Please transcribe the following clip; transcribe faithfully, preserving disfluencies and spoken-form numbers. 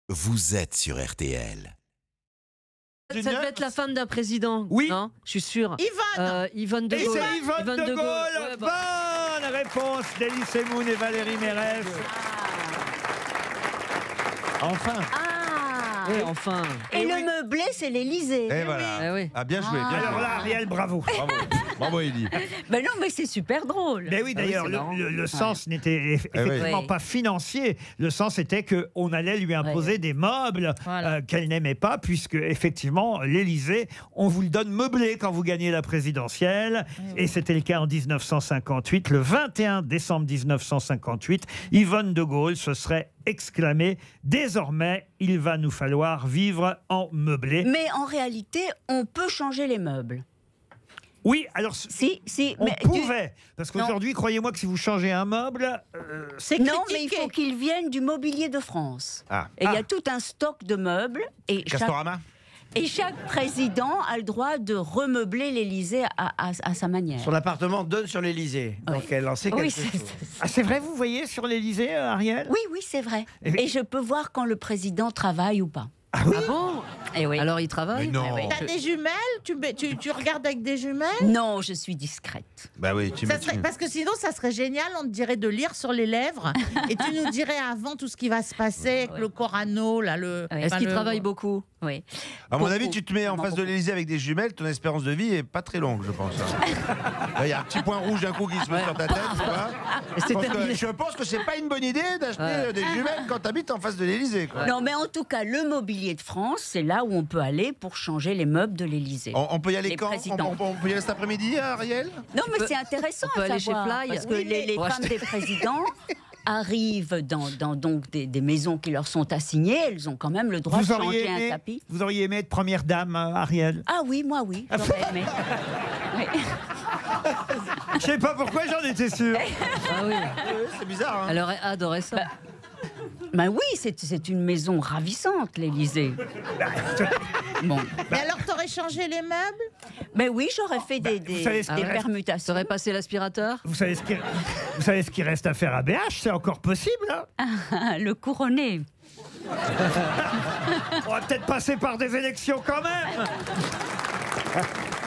vous êtes sur R T L. Ça devait être la femme d'un président. Oui. Non, je suis sûr. Yvonne Euh, Yvonne de Et Gaulle. c'est Yvonne, de Gaulle. Ouais, bah. Bonne réponse d'Elie Semoun et Valérie Mérès. Enfin. Ah. Oui, enfin. Et, Et le oui. meublé, c'est l'Élysée. Et voilà. Eh oui. Ah, bien joué, bien Ah. joué. Alors là, Ariel, bravo. Bravo, bravo Élie. Ben non, mais c'est super drôle. Mais oui, Ah oui, d'ailleurs, c'est le, marrant. le- le sens n'était eff- Eh oui. effectivement Oui. pas financier. Le sens était qu'on allait lui imposer des meubles Voilà. euh, qu'elle n'aimait pas, puisque effectivement, l'Élysée, on vous le donne meublé quand vous gagnez la présidentielle. Et c'était le cas en mille neuf cent cinquante-huit. Le vingt et un décembre mille neuf cent cinquante-huit, Yvonne de Gaulle se serait exclamée « Désormais, il va nous falloir vivre en meublé Mais en réalité, on peut changer les meubles. ». Oui, alors... c- Si, si. On mais du- pouvait, parce qu'aujourd'hui, croyez-moi que si vous changez un meuble, euh, C'est Non, mais il critiqué. faut qu'ils viennent du mobilier de France. Ah. Et il y Ah. a tout un stock de meubles. Et chaque, Castorama. et chaque président a le droit de remeubler l'Élysée à, à- à sa manière. Son appartement donne sur l'Élysée. Donc Oui. elle en sait quelque Oui, chose. c'est- ah, c'est vrai, vous voyez sur l'Élysée, euh, Ariel? oui, oui, c'est vrai. Et- Et je peux voir quand le président travaille ou pas. Ah oui. Ah bon Et oui. Alors il travaille. Mais non. Ah oui. T'as des jumelles tu, mets- tu, tu regardes avec des jumelles Non, je suis discrète. Bah oui, tu Ça me serait- Parce que sinon, ça serait génial, on te dirait de lire sur les lèvres et tu nous dirais avant tout ce qui va se passer avec Ouais. le Corano, là, le. Ouais. Est-ce enfin, qu'il le- travaille beaucoup? Oui. À mon Beaucoup. avis, tu te mets en Vraiment face de beaucoup. l'Élysée avec des jumelles, ton espérance de vie est pas très longue, je pense. Là, il y a un petit point rouge d'un coup qui se met sur ta tête, tu vois. Et Je c'est pense que- terminé. Je pense que c'est pas une bonne idée d'acheter Ouais. euh, des jumelles quand tu habites en face de l'Élysée, quoi. Non, mais en tout cas, le mobilier de France, c'est là où on peut aller pour changer les meubles de l'Élysée. On, on peut y aller Les quand on, présidents. on- on peut y aller cet après-midi, Ariel? Non, mais peut- c'est intéressant on peut à aller chez savoir, Fly. parce que Oui, les, mais- les pour femmes acheter- des présidents arrivent dans, dans donc des, des maisons qui leur sont assignées. Elles ont quand même le droit Vous de auriez, changer un aimé, tapis. vous auriez aimé être première dame, euh, Ariel? Ah oui, moi oui, j'aurais aimé. Oui. Je sais pas pourquoi j'en étais sûr. Ah oui. Oui, c'est bizarre, hein. Elle aurait adoré ça. Ben oui, c'est c'est une maison ravissante, l'Élysée. Bon. Mais alors, t'aurais changé les meubles Mais oui, j'aurais fait des, vous des, savez ce des qu'il reste permutations. Ça aurait passé l'aspirateur? Vous savez ce qui, vous savez ce qui reste à faire à B H? C'est encore possible, hein? Le couronné. On va peut-être passer par des élections quand même.